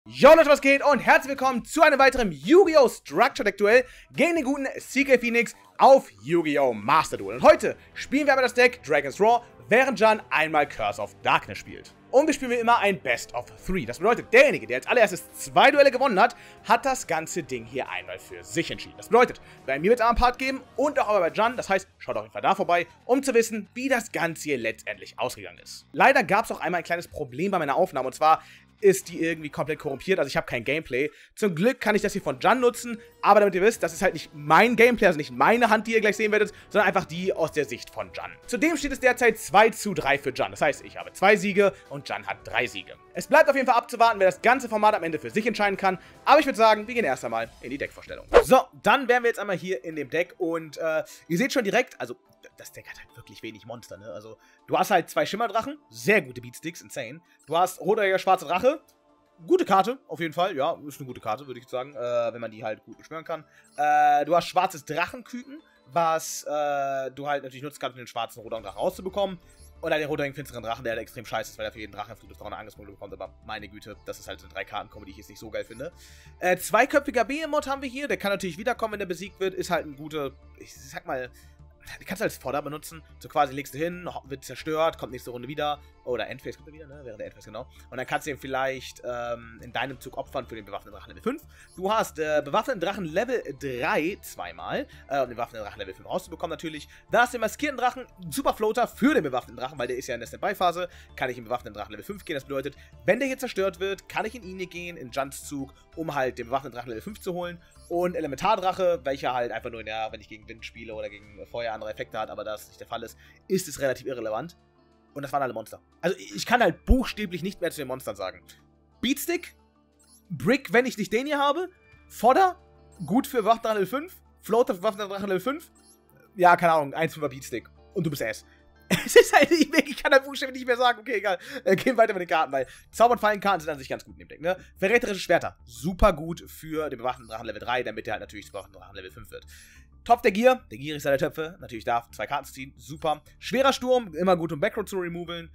Yo Leute, was geht und herzlich willkommen zu einem weiteren Yu-Gi-Oh! Structure Deck Duell gegen den guten CK Phoenix auf Yu-Gi-Oh! Master Duel. Und heute spielen wir aber das Deck Dragon's Roar, während Jan einmal Curse of Darkness spielt. Und wir spielen wie immer ein Best of 3. Das bedeutet, derjenige, der als allererstes 2 Duelle gewonnen hat, hat das ganze Ding hier einmal für sich entschieden. Das bedeutet, bei mir wird es einen Part geben und auch bei Jan. Das heißt, schaut auf jeden Fall da vorbei, um zu wissen, wie das Ganze hier letztendlich ausgegangen ist. Leider gab es auch einmal ein kleines Problem bei meiner Aufnahme, und zwar ist die irgendwie komplett korrumpiert, also ich habe kein Gameplay. Zum Glück kann ich das hier von Jan nutzen, aber damit ihr wisst, das ist halt nicht mein Gameplay, also nicht meine Hand, die ihr gleich sehen werdet, sondern einfach die aus der Sicht von Jan. Zudem steht es derzeit 2:3 für Jan, das heißt, ich habe 2 Siege und Jan hat 3 Siege. Es bleibt auf jeden Fall abzuwarten, wer das ganze Format am Ende für sich entscheiden kann, aber ich würde sagen, wir gehen erst einmal in die Deckvorstellung. So, dann wären wir jetzt einmal hier in dem Deck und ihr seht schon direkt, also das Deck hat halt wirklich wenig Monster, ne? Also, du hast halt 2 Schimmerdrachen, sehr gute Beatsticks, insane. Du hast roter schwarze Drache, gute Karte, auf jeden Fall, ja, ist eine gute Karte, würde ich sagen, wenn man die halt gut beschwören kann. Du hast schwarzes Drachenküken, was du halt natürlich nutzen kannst, um den schwarzen roten Drachen rauszubekommen. Oder den roten finsteren Drachen, der halt extrem scheiße ist, weil er für jeden Drachen auf 300 Angriffspunkte bekommt, aber meine Güte, das ist halt so eine 3-Karten-Kombo, die ich jetzt nicht so geil finde. Zweiköpfiger Behemoth haben wir hier, der kann natürlich wiederkommen, wenn der besiegt wird, ist halt ein guter, ich sag mal, die kannst du als Fodder benutzen. So quasi legst du hin, wird zerstört, kommt nächste Runde wieder. Oder Endphase kommt er wieder, ne? Während der Endphase, genau. Und dann kannst du ihn vielleicht in deinem Zug opfern für den bewaffneten Drachen Level 5. Du hast bewaffneten Drachen Level 3 zweimal, um den bewaffneten Drachen Level 5 rauszubekommen natürlich. Da hast du den maskierten Drachen, Super Floater für den bewaffneten Drachen, weil der ist ja in der Standby-Phase. Kann ich in bewaffneten Drachen Level 5 gehen. Das bedeutet, wenn der hier zerstört wird, kann ich in ihn gehen, in Jans Zug, um halt den bewaffneten Drachen Level 5 zu holen. Und Elementardrache, welcher halt einfach nur, ja, wenn ich gegen Wind spiele oder gegen Feuer andere Effekte hat, aber da das nicht der Fall ist, ist es relativ irrelevant. Und das waren alle Monster. Also ich kann halt buchstäblich nicht mehr zu den Monstern sagen. Beatstick, Brick, wenn ich nicht den hier habe, Fodder, gut für Waffendrache Level 5, Floater für Waffendrache Level 5, ja, keine Ahnung, 1,5er Beatstick. Und du bist Ass. Es ist halt, ich kann halt buchstäblich nicht mehr sagen, okay, egal, gehen weiter mit den Karten, weil Zauber- und Fallenkarten sind an sich ganz gut in dem Deck, ne? Verräterische Schwerter, super gut für den bewaffneten Drachen Level 3, damit der halt natürlich zum bewaffneten Drachen Level 5 wird. Topf der Gier, der gierigste der Töpfe, natürlich darf 2 Karten zu ziehen, super. Schwerer Sturm, immer gut, um Backroad zu removeln.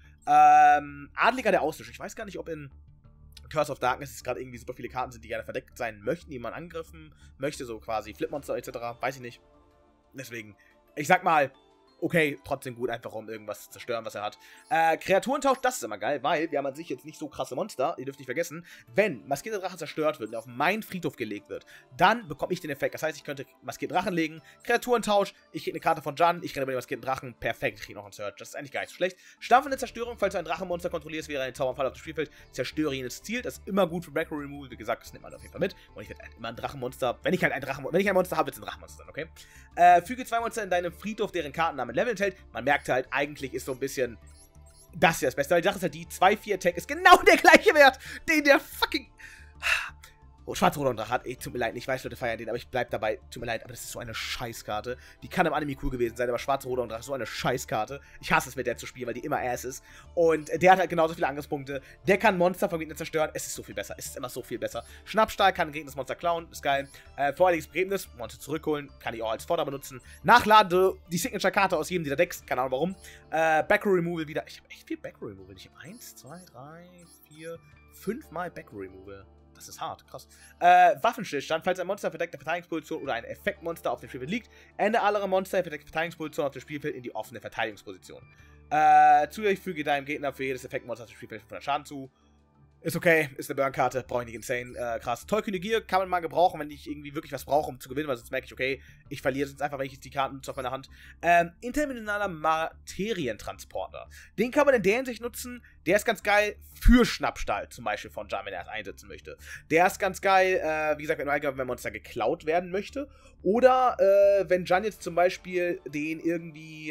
Adliger der Auslöschung, ich weiß gar nicht, ob in Curse of Darkness gerade irgendwie super viele Karten sind, die gerne verdeckt sein möchten, die man angriffen möchte, so quasi Flipmonster etc., weiß ich nicht. Deswegen, ich sag mal, okay, trotzdem gut, einfach um irgendwas zu zerstören, was er hat. Kreaturentausch, das ist immer geil, weil wir haben an sich jetzt nicht so krasse Monster. Ihr dürft nicht vergessen, wenn maskierter Drache zerstört wird und auf meinen Friedhof gelegt wird, dann bekomme ich den Effekt. Das heißt, ich könnte maskierten Drachen legen, Kreaturentausch, ich kriege eine Karte von Jan, ich renne über den maskierten Drachen, perfekt, ich kriege noch einen Search. Das ist eigentlich gar nicht so schlecht. Stampfende Zerstörung, falls du ein Drachenmonster kontrollierst, wäre ein Zauberfall auf dem Spielfeld, zerstöre ihn ins Ziel. Das ist immer gut für Backroad Removal, wie gesagt, das nimmt man auf jeden Fall mit. Und ich werde halt immer ein Drachenmonster, wenn ich ein Monster habe, wird es ein Drachenmonster sein, okay? Füge 2 Monster in deinem Friedhof, deren Kartennamen Level enthält. Man merkt halt, eigentlich ist so ein bisschen das hier das Beste. Weil die Sache ist halt die, 2-4 Attack ist genau der gleiche Wert, den der fucking Schwarz-Roter Drache hat. Ey, tut mir leid, ich weiß, Leute feiern den, aber ich bleib dabei. Tut mir leid, aber das ist so eine Scheißkarte. Die kann im Anime cool gewesen sein, aber Schwarz-Roter Drache ist so eine Scheißkarte. Ich hasse es, mit der zu spielen, weil die immer Ass ist. Und der hat halt genauso viele Angriffspunkte. Der kann Monster vom Gegner zerstören. Es ist so viel besser. Es ist immer so viel besser. Schnappstahl kann ein gegnerisches Monster klauen. Ist geil. Vorheriges Begräbnis. Monster zurückholen. Kann ich auch als Fodder benutzen. Nachlade die Signature-Karte aus jedem dieser Decks. Keine Ahnung warum. Backroad Removal wieder. Ich habe echt viel Backroad Removal. Ich habe 1, 2, 3, 4, 5 Mal Backroad Removal. Das ist hart, krass. Waffenstillstand, falls ein Monster in verdeckter Verteidigungsposition oder ein Effektmonster auf dem Spielfeld liegt, ändere alle Monster in verdeckter Verteidigungsposition auf dem Spielfeld in die offene Verteidigungsposition. Zusätzlich füge deinem Gegner für jedes Effektmonster auf dem Spielfeld 500 Schaden zu. Ist okay, ist eine Burn-Karte, brauche ich nicht insane, krass. Tollkühne Gier kann man mal gebrauchen, wenn ich irgendwie wirklich was brauche, um zu gewinnen, weil sonst merke ich, okay, ich verliere sonst einfach, wenn ich jetzt die Karten nutze auf meiner Hand. Interdimensionaler Materientransporter. Den kann man in der Hinsicht nutzen, der ist ganz geil für Schnappstahl, zum Beispiel von Jan, wenn er es einsetzen möchte. Der ist ganz geil, wie gesagt, wenn Monster geklaut werden möchte. Oder, wenn Jan jetzt zum Beispiel den irgendwie,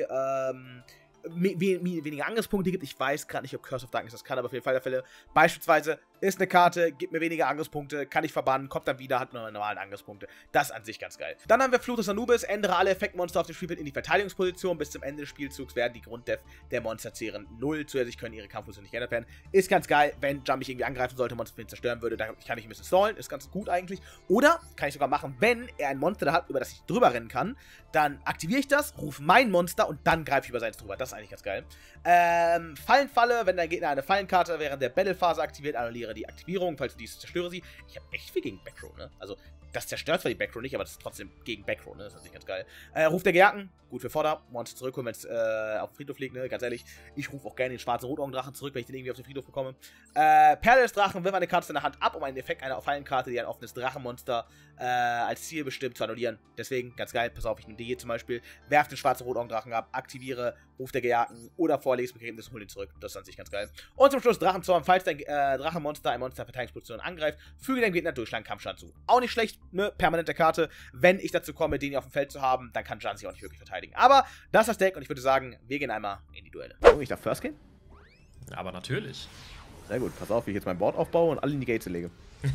weniger Angriffspunkte gibt. Ich weiß gerade nicht, ob Curse of Darkness das kann, aber auf jeden Fall der Fälle. Beispielsweise ist eine Karte, gibt mir weniger Angriffspunkte, kann ich verbannen, kommt dann wieder, hat nur normalen Angriffspunkte. Das ist an sich ganz geil. Dann haben wir Fluch des Anubis, ändere alle Effektmonster auf dem Spielfeld in die Verteidigungsposition. Bis zum Ende des Spielzugs werden die Grunddef der Monster zehren 0. Zusätzlich können ihre Kampfposition nicht geändert werden. Ist ganz geil, wenn Jan mich irgendwie angreifen sollte, Monster zerstören würde, dann kann ich ein bisschen stallen. Ist ganz gut eigentlich. Oder kann ich sogar machen, wenn er ein Monster da hat, über das ich drüber rennen kann, dann aktiviere ich das, rufe mein Monster und dann greife ich über seins drüber. Das ist eigentlich ganz geil. Fallenfalle, wenn dein Gegner eine Fallenkarte während der Battlephase aktiviert, annulliere aktiviere die Aktivierung, falls du dies zerstöre sie. Ich habe echt viel gegen Backrow, ne? Also, das zerstört zwar die Backrow nicht, aber das ist trotzdem gegen Backrow, ne? Das ist natürlich ganz geil. Ruf der Gejagten, gut für Vorder. Monster zurückholen, wenn es auf den Friedhof liegt, ne? Ganz ehrlich, ich rufe auch gerne den schwarzen Rotaugendrachen zurück, wenn ich den irgendwie auf den Friedhof bekomme. Perle des Drachen, wirf eine Karte in der Hand ab, um einen Effekt einer Fallenkarte, die ein offenes Drachenmonster als Ziel bestimmt, zu annullieren. Deswegen, ganz geil, pass auf, ich nehme die hier zum Beispiel, werf den schwarzen Rotaugendrachen ab, aktiviere Ruf der Gejagten oder Vorlegsbegräbnis und hol ihn zurück. Das ist an sich ganz geil. Und zum Schluss Drachenzorn, falls dein Drachenmonster ein Monster Verteidigungsposition angreift, füge deinem Gegner durchschlagen Kampfschaden zu. Auch nicht schlecht, ne? Permanente Karte. Wenn ich dazu komme, den hier auf dem Feld zu haben, dann kann Jan sich auch nicht wirklich verteidigen. Aber das ist das Deck und ich würde sagen, wir gehen einmal in die Duelle. Oh, ich darf First gehen? Aber natürlich. Sehr gut, pass auf, wie ich jetzt mein Board aufbaue und alle in die Gates lege.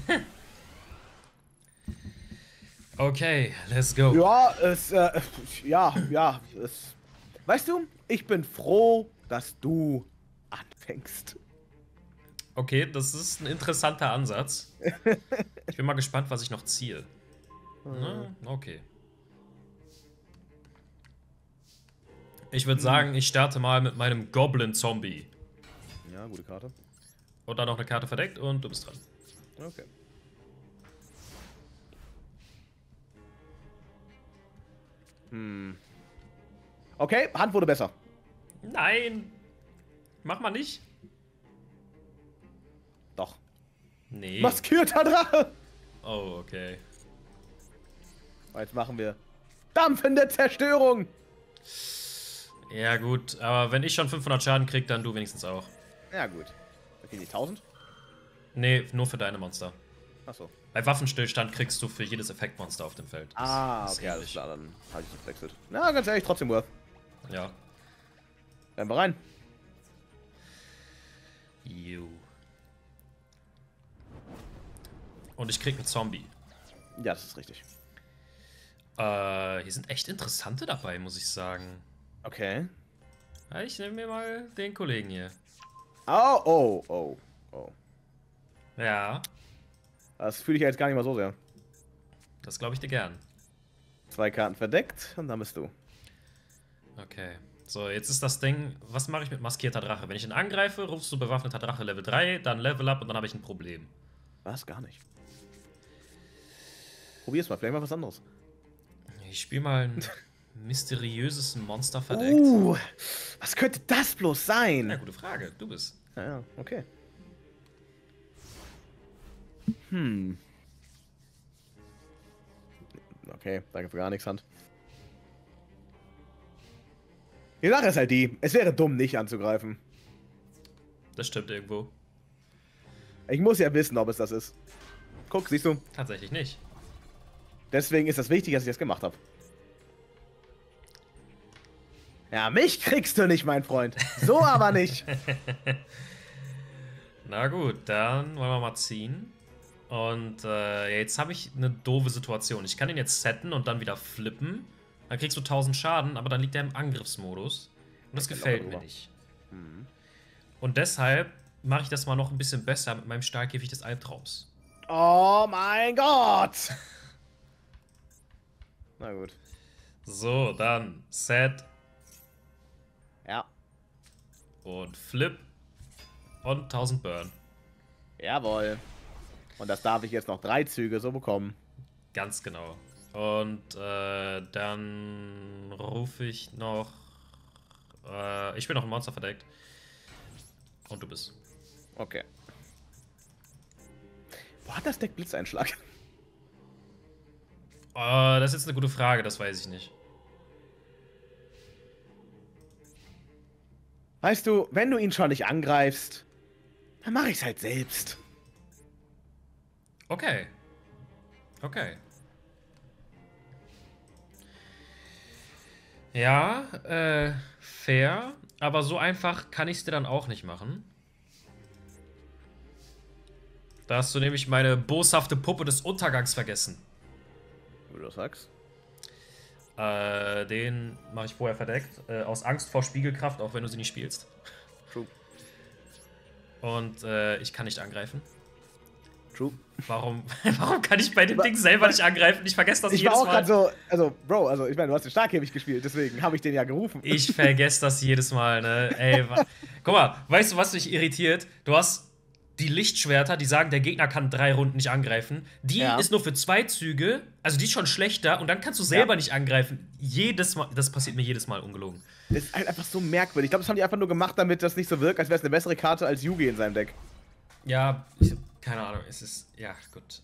Okay, let's go. Ja, weißt du, ich bin froh, dass du anfängst. Okay, das ist ein interessanter Ansatz. Ich bin mal gespannt, was ich noch ziehe. Na, okay. Ich würde sagen, ich starte mal mit meinem Goblin-Zombie. Ja, gute Karte. Und dann noch eine Karte verdeckt und du bist dran. Okay. Okay, Hand wurde besser. Nein! Mach mal nicht. Doch. Nee. Maskierter Drache! Oh, okay. Jetzt machen wir dampfende Zerstörung! Ja gut, aber wenn ich schon 500 Schaden krieg, dann du wenigstens auch. Ja gut. Okay, die 1000? Nee, nur für deine Monster. Achso. Bei Waffenstillstand kriegst du für jedes Effektmonster auf dem Feld. Ah, okay, alles klar, dann habe ich das gewechselt. Na, ganz ehrlich, trotzdem worth. Ja. Rennen wir rein. You. Und ich krieg einen Zombie. Ja, das ist richtig. Hier sind echt interessante dabei, muss ich sagen. Okay. Ja, ich nehme mir mal den Kollegen hier. Oh. Ja, Das fühle ich jetzt gar nicht mal so sehr. das glaube ich dir gern. 2 Karten verdeckt und dann bist du. Okay. So, jetzt ist das Ding, was mache ich mit maskierter Drache? Wenn ich ihn angreife, rufst du bewaffneter Drache Level 3, dann Level Up und dann habe ich ein Problem. Was? Gar nicht. Probier's mal, vielleicht mal was anderes. Ich spiele mal ein mysteriöses Monster verdeckt. Was könnte das bloß sein? Ja, gute Frage. Du bist. Ja, okay. Okay, danke für gar nichts, Hand. Die Sache ist halt die, es wäre dumm, nicht anzugreifen. Das stimmt irgendwo. Ich muss ja wissen, ob es das ist. Guck, siehst du? Tatsächlich nicht. Deswegen ist das wichtig, dass ich das gemacht habe. Ja, mich kriegst du nicht, mein Freund. So aber nicht. Na gut, dann wollen wir mal ziehen. Und jetzt habe ich eine doofe Situation. Ich kann ihn jetzt setten und dann wieder flippen. Dann kriegst du 1000 Schaden, aber dann liegt er im Angriffsmodus. Und das gefällt mir nicht. Und deshalb mache ich das mal noch ein bisschen besser mit meinem Stahlkäfig des Albtraums. Oh mein Gott. Na gut. So, dann Set Ja. und Flip und 1000 Burn. Jawohl. Und das darf ich jetzt noch 3 Züge so bekommen. Ganz genau. Und dann rufe ich noch... ich bin noch ein Monster verdeckt. Und du bist. Okay. Wo hat das Deck Blitzeinschlag? Das ist jetzt eine gute Frage, das weiß ich nicht. Weißt du, wenn du ihn schon nicht angreifst, dann mache ich's halt selbst. Okay. Okay. Ja, fair. Aber so einfach kann ich es dir dann auch nicht machen. Da hast du nämlich meine boshafte Puppe des Untergangs vergessen. Wie du das sagst. Den mache ich vorher verdeckt. Aus Angst vor Spiegelkraft, auch wenn du sie nicht spielst. True. Und ich kann nicht angreifen. True. Warum kann ich bei dem Ding selber nicht angreifen? Ich vergesse das ich jedes war auch Mal. gerade so, also, Bro, also ich meine, du hast den Starkkäfig gespielt, deswegen habe ich den ja gerufen. Ich vergesse das jedes Mal, ne? Ey, guck mal, weißt du, was dich irritiert? Du hast die Lichtschwerter, die sagen, der Gegner kann 3 Runden nicht angreifen. Die ist nur für 2 Züge, also die ist schon schlechter und dann kannst du selber nicht angreifen. Jedes Mal, das passiert mir jedes Mal, ungelogen. Das ist halt einfach so merkwürdig. Ich glaube, das haben die einfach nur gemacht, damit das nicht so wirkt, als wäre es eine bessere Karte als Yugi in seinem Deck. Ja, keine Ahnung, es ist, ja, gut.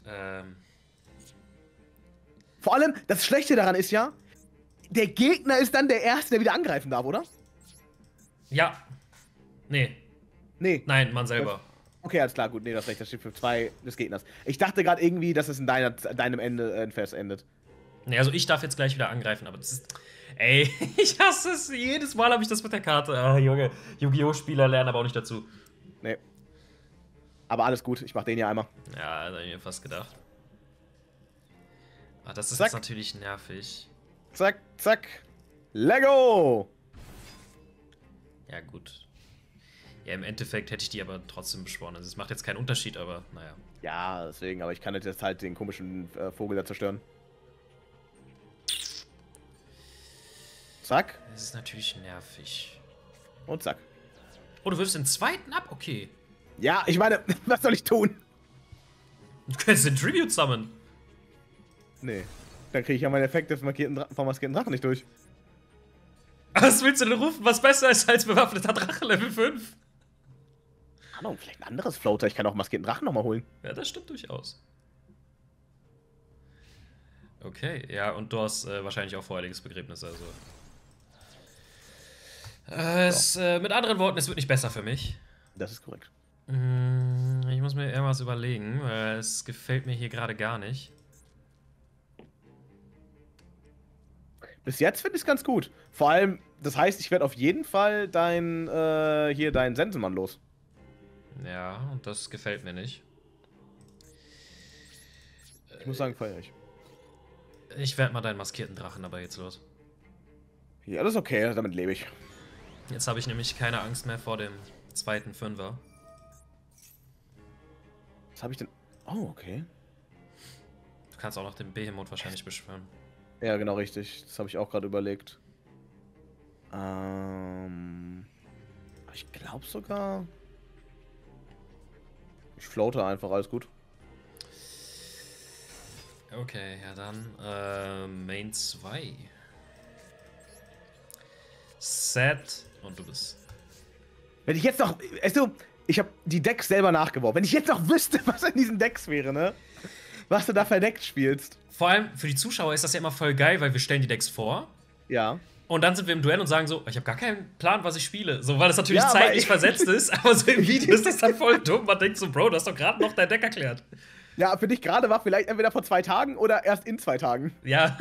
Vor allem, das Schlechte daran ist ja, der Gegner ist dann der Erste, der wieder angreifen darf, oder? Ja. Nee. Nee. Nein, man selber. Okay, alles klar, gut, nee, das ist recht, das steht für 2 des Gegners. Ich dachte gerade irgendwie, dass es in deinem Ende Fest endet. Nee, also ich darf jetzt gleich wieder angreifen, aber das ist. Ey, ich hasse es. Jedes Mal habe ich das mit der Karte. Ah, Junge, Yu-Gi-Oh!-Spieler lernen aber auch nicht dazu. Nee. Aber alles gut, ich mach den hier einmal. Ja, da hab ich mir fast gedacht. Ah, das ist Zack. jetzt natürlich nervig. Zack, zack. Lego! Ja, gut. Ja, im Endeffekt hätte ich die aber trotzdem beschworen. Also es macht jetzt keinen Unterschied, aber naja. Ja, deswegen, aber ich kann jetzt halt den komischen Vogel da zerstören. Zack. Das ist natürlich nervig. Und zack. Oh, du wirfst den zweiten ab? Okay. Ja, ich meine, was soll ich tun? Du kannst den Tribute summon. Nee. Dann kriege ich ja meinen Effekt des vom maskierten Drachen nicht durch. Was willst du denn rufen, was besser ist als bewaffneter Drache Level 5? Ahnung, vielleicht ein anderes Floater. Ich kann auch maskierten Drachen nochmal holen. Ja, das stimmt durchaus. Okay, ja, und du hast wahrscheinlich auch vorheriges Begräbnis, also. Mit anderen Worten, es wird nicht besser für mich. Das ist korrekt. Ich muss mir irgendwas überlegen, weil es gefällt mir hier gerade gar nicht. Bis jetzt finde ich es ganz gut. Vor allem, das heißt, ich werde auf jeden Fall deinen Sensenmann los. Ja, und das gefällt mir nicht. Ich muss sagen, feiere ich. Ich werde mal deinen maskierten Drachen aber jetzt los. Ja, das ist okay, damit lebe ich. Jetzt habe ich nämlich keine Angst mehr vor dem zweiten Fünfer. Was habe ich denn? Oh, okay. Du kannst auch noch den Behemoth wahrscheinlich beschwören. Ja, genau richtig. Das habe ich auch gerade überlegt. Ich glaube sogar. Ich floate einfach, alles gut. Okay, ja dann Main 2. Set und du bist. Wenn ich jetzt noch. Weißt du, ich habe die Decks selber nachgebaut. Wenn ich jetzt noch wüsste, was in diesen Decks wäre, ne? Was du da verdeckt spielst. Vor allem für die Zuschauer ist das ja immer voll geil, weil wir stellen die Decks vor. Ja. Und dann sind wir im Duell und sagen so, ich habe gar keinen Plan, was ich spiele. So, weil das natürlich Ja, zeitlich versetzt ist, aber so im Video ist das dann voll dumm. Man denkt so, Bro, du hast doch gerade noch dein Deck erklärt. Ja, für dich gerade war vielleicht entweder vor 2 Tagen oder erst in 2 Tagen. Ja.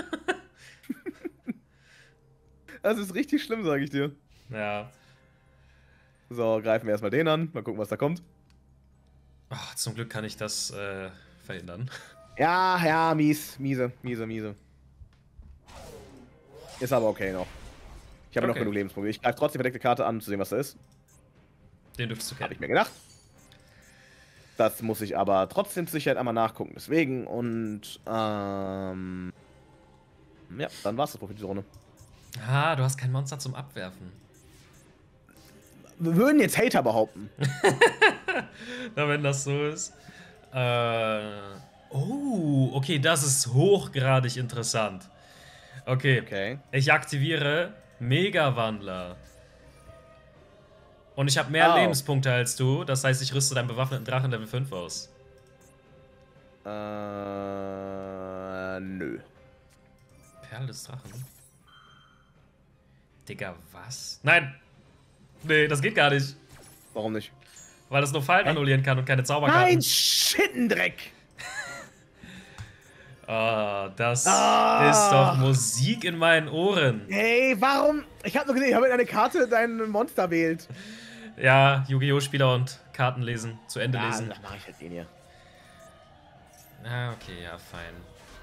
Das ist richtig schlimm, sage ich dir. Ja. So, greifen wir erstmal den an. Mal gucken, was da kommt. Ach, zum Glück kann ich das verhindern. Ja, ja, mies. Miese. Ist aber okay noch. Ich habe noch genug Lebenspunkte. Ich greife trotzdem verdeckte Karte an, um zu sehen, was da ist. Den dürftest du kennen. Habe ich mir gedacht. Das muss ich aber trotzdem zur Sicherheit einmal nachgucken. Deswegen und, ja, dann war's das wohl für diese Runde. Ah, du hast kein Monster zum Abwerfen. Wir würden jetzt Hater behaupten. Na, wenn das so ist. Oh, okay, das ist hochgradig interessant. Okay. Ich aktiviere Mega-Wandler. Und ich habe mehr Lebenspunkte als du, das heißt, ich rüste deinen bewaffneten Drachen Level 5 aus. Nö. Perle des Drachen? Digga, was? Nein! Nee, das geht gar nicht. Warum nicht? Weil es nur Fallen annullieren kann und keine Zauberkarten. Nein, Schittendreck! Oh, das ist doch Musik in meinen Ohren. Hey, warum? Ich hab nur gesehen, ich habe eine Karte dein Monster wählt. Ja, Yu-Gi-Oh! Spieler und Karten lesen, zu Ende lesen. Dann mach ich halt den hier. Ah, okay, ja, fein.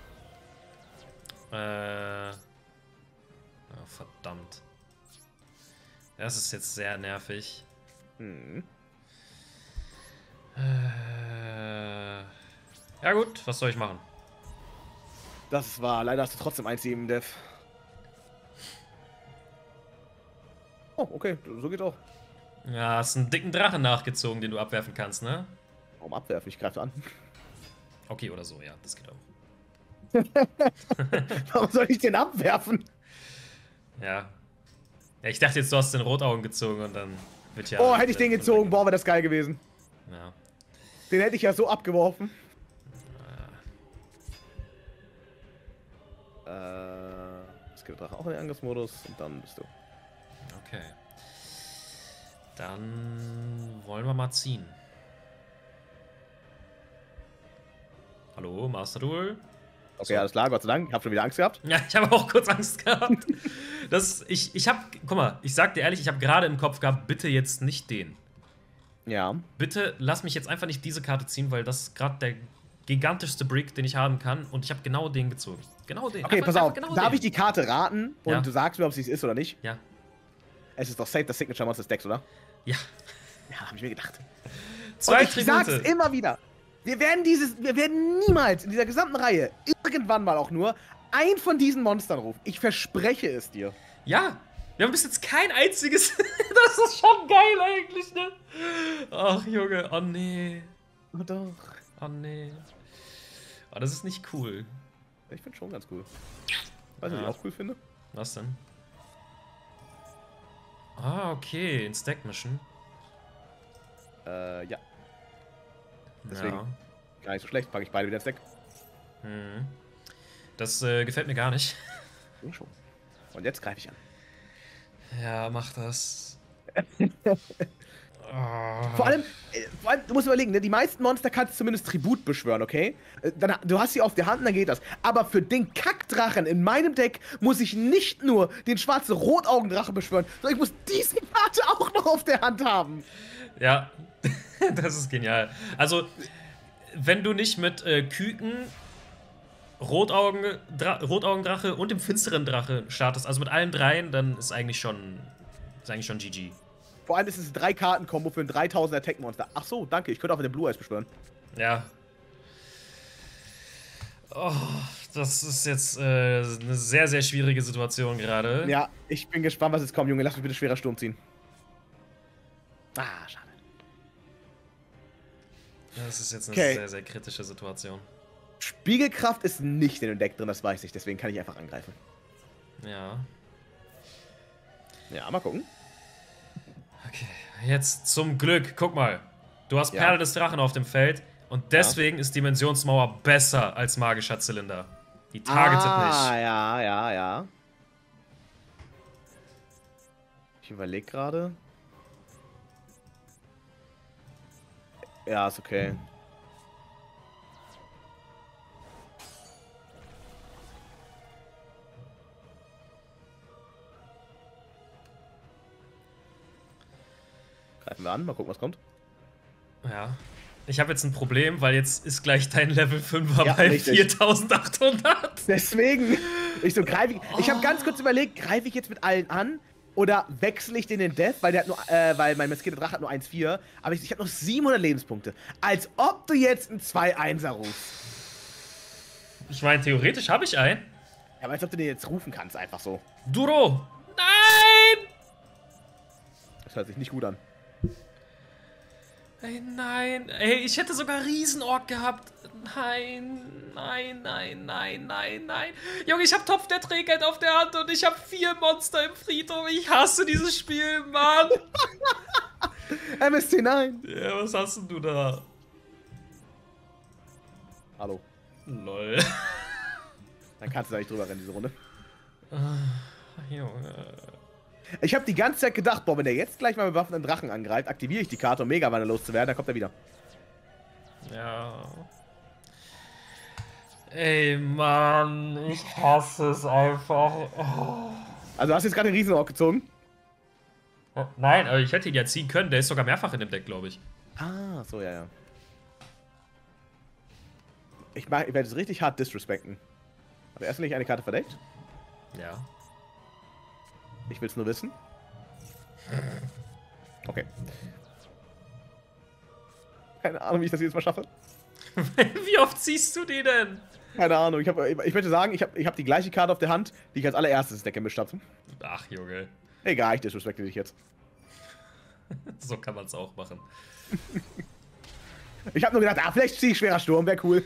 Oh, verdammt. Das ist jetzt sehr nervig. Ja gut, was soll ich machen? Das war, leider hast du trotzdem 1-7 Dev. Oh, okay, so geht auch. Ja, hast einen dicken Drachen nachgezogen, den du abwerfen kannst, ne? Warum abwerfen? Ich greife an. Okay, oder so, ja, das geht auch. Warum soll ich den abwerfen? Ja. Ja, ich dachte jetzt, du hast den Rotaugen gezogen und dann wird ja... Oh, hätte ich den gezogen, boah, wäre das geil gewesen. Ja. Den hätte ich ja so abgeworfen. Es gibt auch in den Angriffsmodus und dann bist du. Okay. Dann wollen wir mal ziehen. Hallo, Master Duel. Okay, alles klar, Gott sei Dank. Ich habe schon wieder Angst gehabt. Ja, ich habe auch kurz Angst gehabt. Guck mal, ich sag dir ehrlich, ich habe gerade im Kopf gehabt, bitte jetzt nicht den. Ja. Bitte lass mich jetzt einfach nicht diese Karte ziehen, weil das ist gerade der gigantischste Brick, den ich haben kann. Und ich habe genau den gezogen. Genau den. Okay, pass auf. Genau Darf den. ich die Karte raten und Ja. du sagst mir, ob sie es ist oder nicht? Ja. Es ist doch safe das Signature Monster des Decks, oder? Ja. Ja, habe ich mir gedacht. Zwei Und ich sag's Tribute. immer wieder. Wir werden niemals in dieser gesamten Reihe, irgendwann mal auch nur, ein von diesen Monstern rufen. Ich verspreche es dir. Ja. Wir haben bis jetzt kein einziges. Das ist schon geil eigentlich, ne? Ach, Junge. Oh, nee. Oh doch. Oh, nee. Oh, das ist nicht cool. Ich finde schon ganz cool. Weißt du, was ich auch cool finde? Was denn? Ah, okay. In Stack Mission. Ja. Deswegen. Ja. Gar nicht so schlecht. Packe ich beide wieder ins Deck. Hm. Das gefällt mir gar nicht. Ja, schon. Und jetzt greife ich an. Ja, mach das. Vor allem, du musst überlegen, ne, die meisten Monster kannst du zumindest Tribut beschwören, okay? Du hast sie auf der Hand, dann geht das. Aber für den Kackdrachen in meinem Deck muss ich nicht nur den schwarzen Rotaugendrache beschwören, sondern ich muss diese Karte auch noch auf der Hand haben. Ja, das ist genial. Also, wenn du nicht mit Küken, Rotaugendrache und dem finsteren Drache startest, also mit allen dreien, dann ist eigentlich schon GG. Vor allem ist es 3-Karten-Kombo für ein 3000 Attack-Monster. Ach so, danke, ich könnte auch mit dem Blue Eyes beschwören. Ja. Oh, das ist jetzt eine sehr, sehr schwierige Situation gerade. Ja, ich bin gespannt, was jetzt kommt, Junge. Lass mich bitte schwerer Sturm ziehen. Ah, schade. Das ist jetzt eine Okay. sehr, sehr kritische Situation. Spiegelkraft ist nicht in dem Deck drin, das weiß ich. Deswegen kann ich einfach angreifen. Ja. Ja, mal gucken. Okay, jetzt zum Glück. Guck mal. Du hast Ja. Perle des Drachen auf dem Feld und deswegen ist Dimensionsmauer besser als magischer Zylinder. Die targetet nicht. Ja. Ich überlege gerade. Ja, ist okay. Greifen wir an, mal gucken, was kommt. Ja. Ich habe jetzt ein Problem, weil jetzt ist gleich dein Level 5er Ja, bei richtig. 4800. Deswegen, ich habe ganz kurz überlegt, greife ich jetzt mit allen an oder wechsle ich den in Death, weil der hat nur, weil mein maskierter Drache hat nur 1,4, aber ich habe noch 700 Lebenspunkte. Als ob du jetzt einen 2-1er rufst. Ich meine, theoretisch habe ich einen. Ja, aber als ob du den jetzt rufen kannst, einfach so. Duro! Nein! Das hört sich nicht gut an. Ey, nein. Ey, ich hätte sogar Riesenork gehabt. Nein. Junge, ich hab Topf der Trägheit auf der Hand und ich hab 4 Monster im Friedhof. Ich hasse dieses Spiel, Mann. MST 9. Ja, was hast denn du da? Hallo. Lol. Dann kannst du da nicht drüber rennen, diese Runde. Junge. Ich habe die ganze Zeit gedacht, boah, wenn der jetzt gleich mal mit bewaffneten Drachen angreift, aktiviere ich die Karte, um Megawanne loszuwerden, dann kommt er wieder. Ja. Ey, Mann, ich hasse es einfach. Oh. Also hast du jetzt gerade den Riesenork gezogen? Nein, aber ich hätte ihn ja ziehen können. Der ist sogar mehrfach in dem Deck, glaube ich. Ah, so, ja. Ich werde es richtig hart disrespekten. Aber erst nicht eine Karte verdeckt. Ja. Ich will es nur wissen. Okay. Keine Ahnung, wie ich das jetzt mal schaffe. Wie oft ziehst du die denn? Keine Ahnung. Ich möchte sagen, ich hab die gleiche Karte auf der Hand, die ich als allererstes ins Deck gemischt habe. Ach, Junge. Egal, ich disrespekte dich jetzt. So kann man es auch machen. Ich habe nur gedacht, vielleicht ziehe ich schwerer Sturm, wäre cool.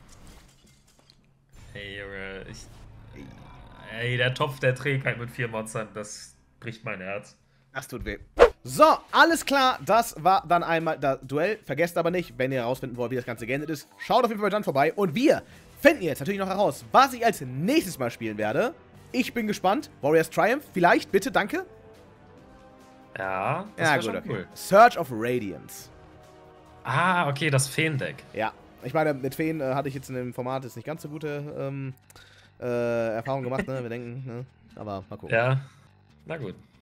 Ey, Junge, ey, der Topf der Trägheit mit 4 Monstern, das bricht mein Herz. Das tut weh. So, alles klar, das war dann einmal das Duell. Vergesst aber nicht, wenn ihr herausfinden wollt, wie das Ganze geendet ist, schaut auf jeden Fall dann vorbei. Und wir finden jetzt natürlich noch heraus, was ich als nächstes Mal spielen werde. Ich bin gespannt. Warriors Triumph, vielleicht, bitte, danke. Ja, das Ja, war gut, schon okay. cool. Search of Radiance. Ah, okay, das Feen-Deck. Ja, ich meine, mit Feen hatte ich jetzt in dem Format jetzt nicht ganz so gute Erfahrungen gemacht, ne? Wir denken, ne? Aber mal gucken. Ja, na gut.